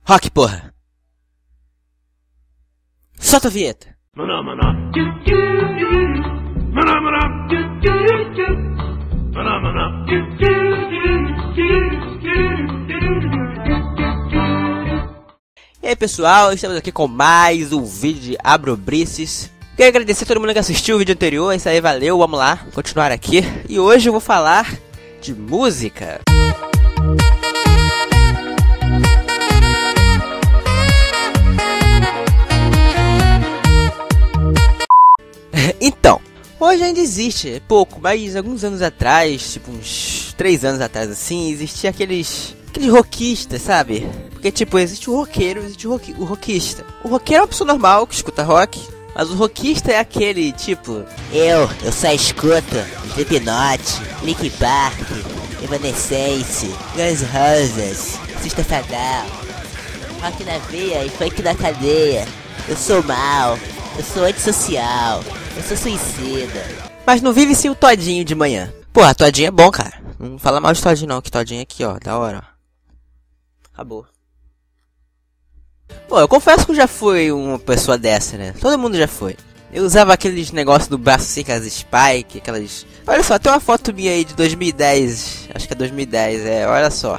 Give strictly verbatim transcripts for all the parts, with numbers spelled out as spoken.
Rock, porra! Solta a vinheta! Maná, maná. Maná, maná. Maná, maná. E aí pessoal, estamos aqui com mais um vídeo de Abrobrices. Quero agradecer a todo mundo que assistiu o vídeo anterior, isso aí valeu, vamos lá, continuar aqui. E hoje eu vou falar de música. Então, hoje ainda existe, pouco, mas alguns anos atrás, tipo uns três anos atrás assim, existia aqueles... aqueles rockistas, sabe? Porque tipo, existe o roqueiro, existe o, rock, o rockista. O roqueiro é uma pessoa normal que escuta rock, mas o rockista é aquele tipo... Eu, eu só escuto Slipknot, Linkin Park, Evanescence, Guns N' Roses, System of a Down, rock na veia e funk na cadeia. Eu sou mal, eu sou antissocial, eu sou suicida. Mas não vive sem o todinho de manhã. Porra, todinho é bom, cara. Não fala mal de todinho não, que todinho aqui, ó, da hora, ó. Acabou. Pô, eu confesso que eu já fui uma pessoa dessa, né? Todo mundo já foi. Eu usava aqueles negócios do braço assim, aquelas spike, aquelas... Olha só, tem uma foto minha aí de dois mil e dez. Acho que é dois mil e dez, é, olha só.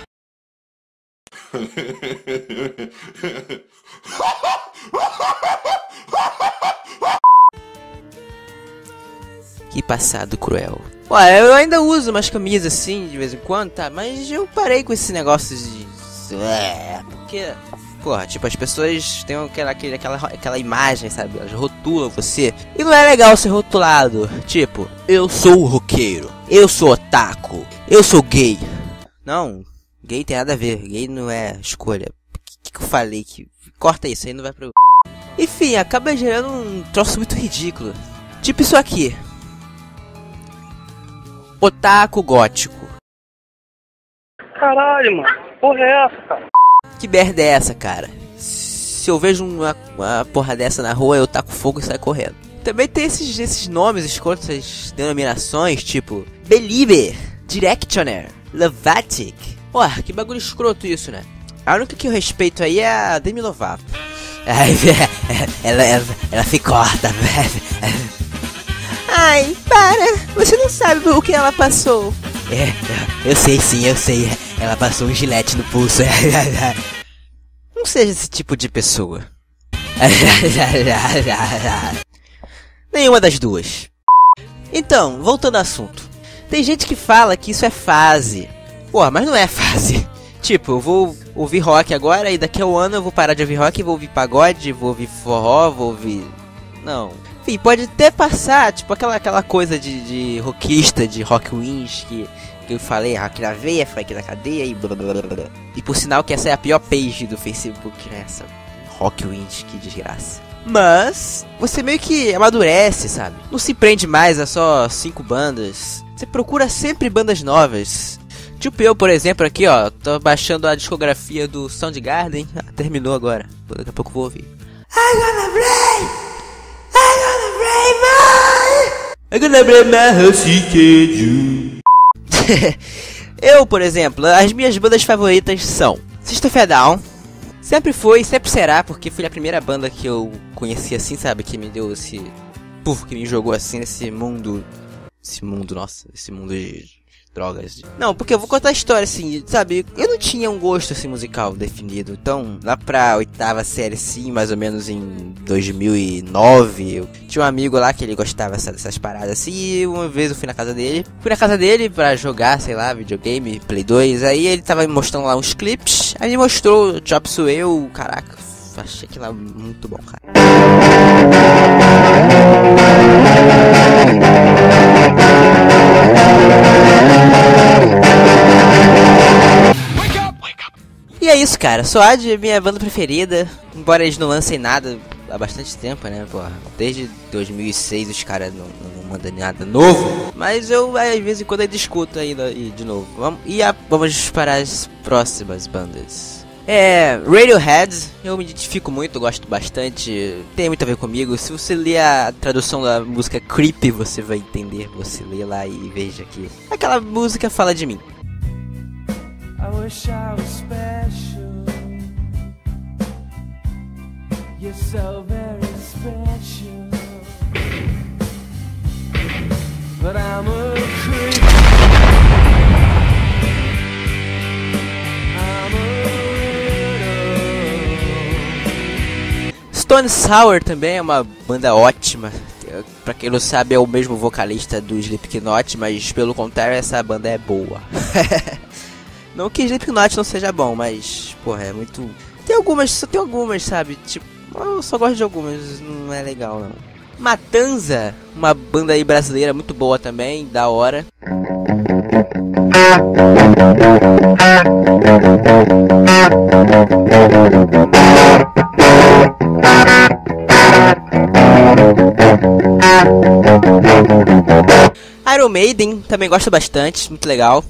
Que passado cruel. Ué, eu ainda uso umas camisas assim, de vez em quando, tá? Mas eu parei com esse negócio de... É, porque... Porra, tipo, as pessoas têm aquela, aquela, aquela imagem, sabe? Elas rotulam você. E não é legal ser rotulado. Tipo, eu sou roqueiro. Eu sou otaku. Eu sou gay. Não, gay tem nada a ver. Gay não é escolha. O que, que eu falei? Que... Corta isso aí, não vai pro... Enfim, acaba gerando um troço muito ridículo. Tipo isso aqui. Otaku gótico. Caralho, mano. Porra é essa, cara? Que merda é essa, cara? Se eu vejo uma, uma porra dessa na rua, eu taco fogo e saio correndo. Também tem esses, esses nomes escrotos, essas denominações, tipo... Belieber, Directioner, Lovatic. Porra, que bagulho escroto isso, né? A única que eu respeito aí é a Demi Lovato. ela, ela, ela se corta, velho. Ai, para! Você não sabe o que ela passou. É, eu sei sim, eu sei. Ela passou um gilete no pulso. Não seja esse tipo de pessoa. Nenhuma das duas. Então, voltando ao assunto. Tem gente que fala que isso é fase. Porra, mas não é fase. Tipo, eu vou ouvir rock agora e daqui a um ano eu vou parar de ouvir rock e vou ouvir pagode, vou ouvir forró, vou ouvir... Não... Enfim, pode até passar, tipo, aquela, aquela coisa de, de rockista, de rock wins, que, que eu falei, rock na veia, funk na cadeia e blá blá blá. E por sinal que essa é a pior page do Facebook, né, essa rock wins, que desgraça. Mas, você meio que amadurece, sabe? Não se prende mais a só cinco bandas. Você procura sempre bandas novas. Tipo eu, por exemplo, aqui, ó, tô baixando a discografia do Soundgarden. Ah, terminou agora, daqui a pouco eu vou ouvir. I'm gonna play! I'm gonna break my heart. Eu, por exemplo, as minhas bandas favoritas são System of a Down. Sempre foi, sempre será, porque foi a primeira banda que eu conheci assim, sabe? Que me deu esse... Puf, que me jogou assim nesse mundo... Esse mundo, nossa, esse mundo de drogas. Não, porque eu vou contar a história assim, sabe? Eu não tinha um gosto assim musical definido. Então, lá pra oitava série, sim, mais ou menos em dois mil e nove, eu tinha um amigo lá que ele gostava dessas, dessas paradas assim. E uma vez eu fui na casa dele. Fui na casa dele pra jogar, sei lá, videogame, Play dois. Aí ele tava me mostrando lá uns clipes. Aí ele mostrou Chop Suey, eu, caraca, achei aquilo lá muito bom, cara. E é isso, cara. Soad é minha banda preferida. Embora eles não lancem nada há bastante tempo, né? Porra, desde dois mil e seis os caras não, não mandam nada novo. Mas eu, às vezes em quando, eu discuto ainda e de novo. Vamos, e a, vamos para as próximas bandas. É, Radiohead, eu me identifico muito, gosto bastante, tem muito a ver comigo. Se você ler a tradução da música Creep, você vai entender, você lê lá e veja que aquela música fala de mim. I wish I was special. so very special, but I'm a creep. I'm a Stone Sour também é uma banda ótima. Pra quem não sabe, é o mesmo vocalista do Slipknot, mas pelo contrário, essa banda é boa. Não que Slipknot não seja bom, mas, porra, é muito... Tem algumas, só tem algumas, sabe? Tipo, eu só gosto de algumas, não é legal, não. Matanza, uma banda aí brasileira muito boa também, da hora. Iron Maiden, também gosto bastante, muito legal.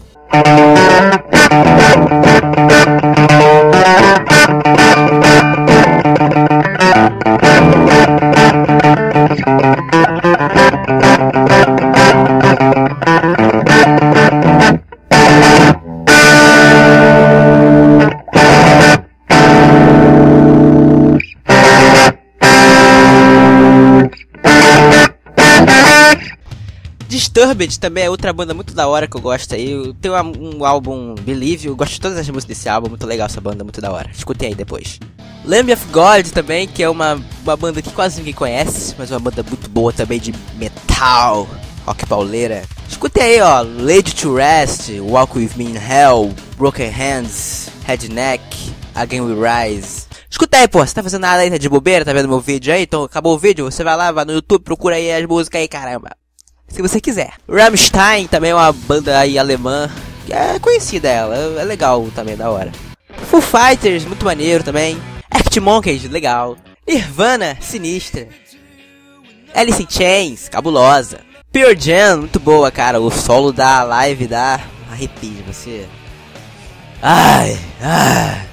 Disturbed também é outra banda muito da hora que eu gosto aí. Tem um, um álbum Believe, eu gosto de todas as músicas desse álbum, muito legal essa banda, muito da hora. Escutem aí depois. Lamb of God também, que é uma, uma banda que quase ninguém conhece, mas uma banda muito boa também de metal, rock pauleira. Escutem aí, ó, Laid to Rest, Walk With Me in Hell, Broken Hands, Headneck, Again We Rise. Escuta aí, pô, você tá fazendo nada aí, tá de bobeira, tá vendo meu vídeo aí? Então acabou o vídeo, você vai lá, vai no YouTube, procura aí as músicas aí, caramba. Se você quiser. Rammstein também é uma banda aí alemã, que é conhecida ela, é legal também, da hora. Foo Fighters, muito maneiro também. Arctic Monkeys, legal. Nirvana, sinistra. Alice in Chains, cabulosa. Pearl Jam, muito boa, cara. O solo da live dá arrepio, você... Ai, ai.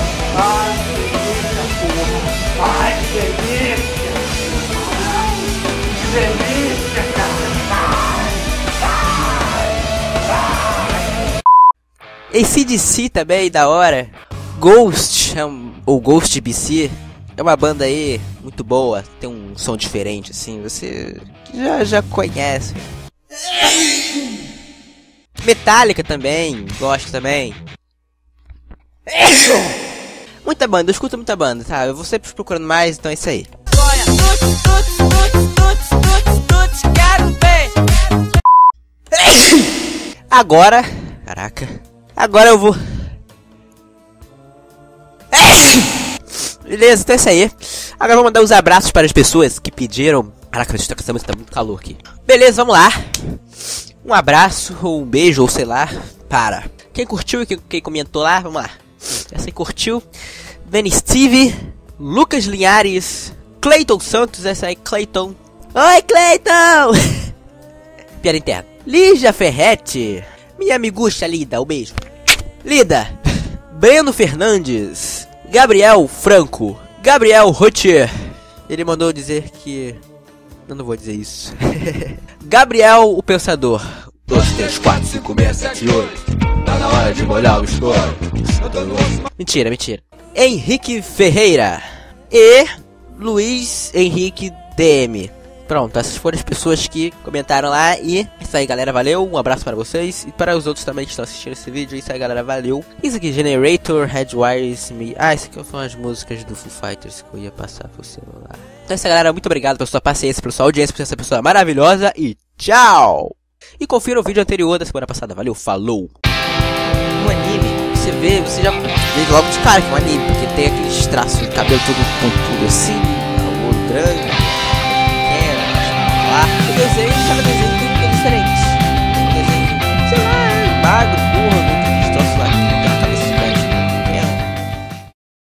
Ai, que delícia! Que delícia, cara! A C D C também, da hora. Ghost, é um, ou Ghost B C, é uma banda aí muito boa. Tem um som diferente, assim, você já, já conhece. Metallica também, gosto também. Muita banda, eu escuto muita banda, tá? Eu vou sempre procurando mais, então é isso aí. Agora, caraca, agora eu vou... Beleza, então é isso aí. Agora eu vou mandar os abraços para as pessoas que pediram. Caraca, essa música tá muito calor aqui. Beleza, vamos lá. Um abraço, ou um beijo, ou sei lá, para quem curtiu e quem, quem comentou lá, vamos lá. Essa aí curtiu. Danny Steve, Lucas Linhares, Cleiton Santos, essa aí, Cleiton. Oi, Cleiton! Piada interna. Lígia Ferretti, minha amigucha Lida, um beijo. Lida, Breno Fernandes, Gabriel Franco, Gabriel Rotier. Ele mandou dizer que... Eu não vou dizer isso. Gabriel o Pensador. dois, três, quatro, cinco, seis, sete, oito. Tá na hora de molhar o estouro. Mentira, mentira. Henrique Ferreira e Luiz Henrique D M. Pronto, essas foram as pessoas que comentaram lá. E é isso aí, galera, valeu. Um abraço para vocês e para os outros também que estão assistindo esse vídeo. É isso aí, galera, valeu. Isso aqui, Generator, Headwires, Me... Ah, isso aqui são as músicas do Foo Fighters que eu ia passar pro celular. Então é isso aí, galera, muito obrigado pela sua paciência, pela sua audiência, por ser essa pessoa maravilhosa. E tchau! E confira o vídeo anterior da semana passada. Valeu, falou! Um anime, você vê, você já vê logo de cara que é um anime, porque tem aqueles traços de cabelo todo pontudo assim, o olho grande, pequeno, lá. O desenho, cada desenho